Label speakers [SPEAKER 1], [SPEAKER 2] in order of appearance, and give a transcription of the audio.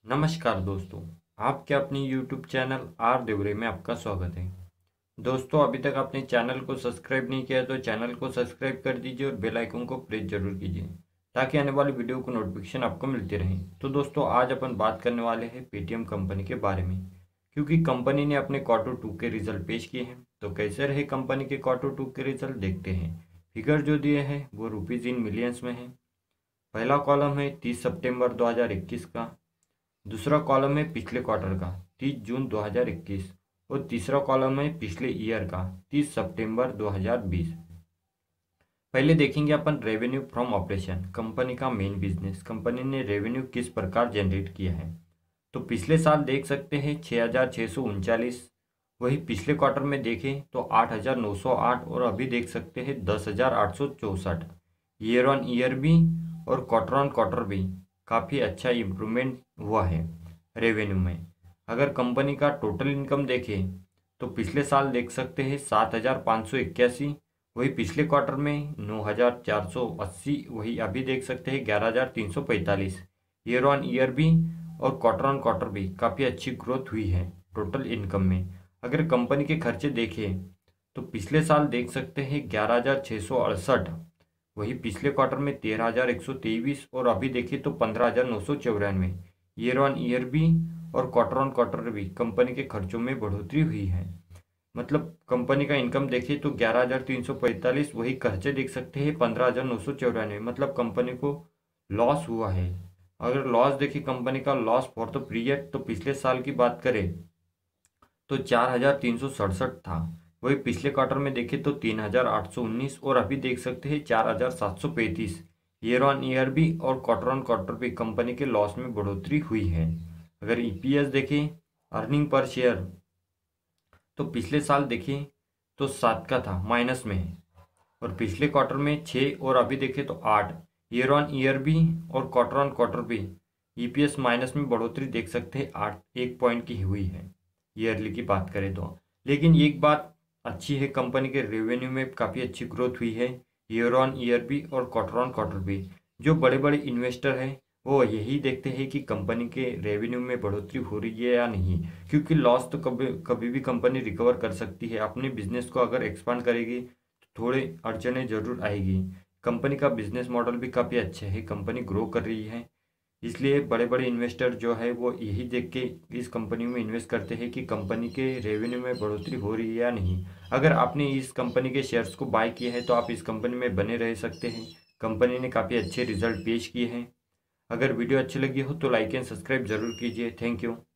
[SPEAKER 1] नमस्कार दोस्तों, आपके अपनी YouTube चैनल आर देवरे में आपका स्वागत है। दोस्तों, अभी तक आपने चैनल को सब्सक्राइब नहीं किया तो चैनल को सब्सक्राइब कर दीजिए और बेल आइकन को प्रेस जरूर कीजिए ताकि आने वाली वीडियो को नोटिफिकेशन आपको मिलती रहे। तो दोस्तों, आज अपन बात करने वाले हैं पेटीएम कंपनी के बारे में, क्योंकि कंपनी ने अपने Q2 के रिजल्ट पेश किए हैं। तो कैसे रहे कंपनी के Q2 के रिजल्ट देखते हैं। फिगर जो दिए हैं वो रुपीज़ इन मिलियंस में है। पहला कॉलम है 30 सितंबर 2021 का, दूसरा कॉलम है पिछले क्वार्टर का 30 जून 2021 और तीसरा कॉलम है पिछले ईयर का 30 सितंबर 2020। पहले देखेंगे अपन रेवेन्यू फ्रॉम ऑपरेशन, कंपनी का मेन बिजनेस, कंपनी ने रेवेन्यू किस प्रकार जनरेट किया है। तो पिछले साल देख सकते हैं 6,639, वही पिछले क्वार्टर में देखें तो 8,908 और अभी देख सकते हैं 10,864। ईयर ऑन ईयर भी और क्वार्टर ऑन क्वार्टर भी काफ़ी अच्छा इम्प्रूवमेंट हुआ है रेवेन्यू में। अगर कंपनी का टोटल इनकम देखें तो पिछले साल देख सकते हैं 7,581, वही पिछले क्वार्टर में 9,480, वही अभी देख सकते हैं 11,345। ईयर ऑन ईयर भी और क्वार्टर ऑन क्वार्टर भी काफ़ी अच्छी ग्रोथ हुई है टोटल इनकम में। अगर कंपनी के खर्चे देखें तो पिछले साल देख सकते हैं 11,668, वही पिछले क्वार्टर में 13,123 और अभी देखिए तो 15,994। ईयर ऑन ईयर भी और क्वार्टर ऑन क्वार्टर भी कंपनी के खर्चों में बढ़ोतरी हुई है। मतलब कंपनी का इनकम देखिए तो 11,345, वही खर्चे देख सकते हैं 15,994, मतलब कंपनी को लॉस हुआ है। अगर लॉस देखिए कंपनी का लॉस फॉर द पीरियड तो पिछले साल की बात करें तो 4,367 था, वही पिछले क्वार्टर में देखें तो 3,819 और अभी देख सकते हैं 4,735। ईयर ऑन ईयर भी और क्वार्टर ऑन क्वार्टर भी कंपनी के लॉस में बढ़ोतरी हुई है। अगर ईपीएस देखें, अर्निंग पर शेयर, तो पिछले साल देखें तो 7 का था, माइनस में है, और पिछले क्वार्टर में 6 और अभी देखें तो 8। ईयर ऑन ईयर भी और क्वार्टर ऑन क्वार्टर भी ईपीएस माइनस में बढ़ोतरी देख सकते हैं 1 पॉइंट की हुई है ईयरली की बात करें तो। लेकिन एक बात अच्छी है, कंपनी के रेवेन्यू में काफ़ी अच्छी ग्रोथ हुई है ईयर ऑन ईयर भी और क्वार्टर ऑन क्वार्टर भी। जो बड़े बड़े इन्वेस्टर हैं वो यही देखते हैं कि कंपनी के रेवेन्यू में बढ़ोतरी हो रही है या नहीं, क्योंकि लॉस तो कभी कभी भी कंपनी रिकवर कर सकती है। अपने बिजनेस को अगर एक्सपांड करेगी तो थोड़े अड़चने जरूर आएगी। कंपनी का बिजनेस मॉडल भी काफ़ी अच्छा है, कंपनी ग्रो कर रही है, इसलिए बड़े बड़े इन्वेस्टर जो है वो यही देख के इस कंपनी में इन्वेस्ट करते हैं कि कंपनी के रेवेन्यू में बढ़ोतरी हो रही है या नहीं। अगर आपने इस कंपनी के शेयर्स को बाय किया है तो आप इस कंपनी में बने रह सकते हैं। कंपनी ने काफ़ी अच्छे रिजल्ट पेश किए हैं। अगर वीडियो अच्छी लगी हो तो लाइक एंड सब्सक्राइब जरूर कीजिए। Thank you.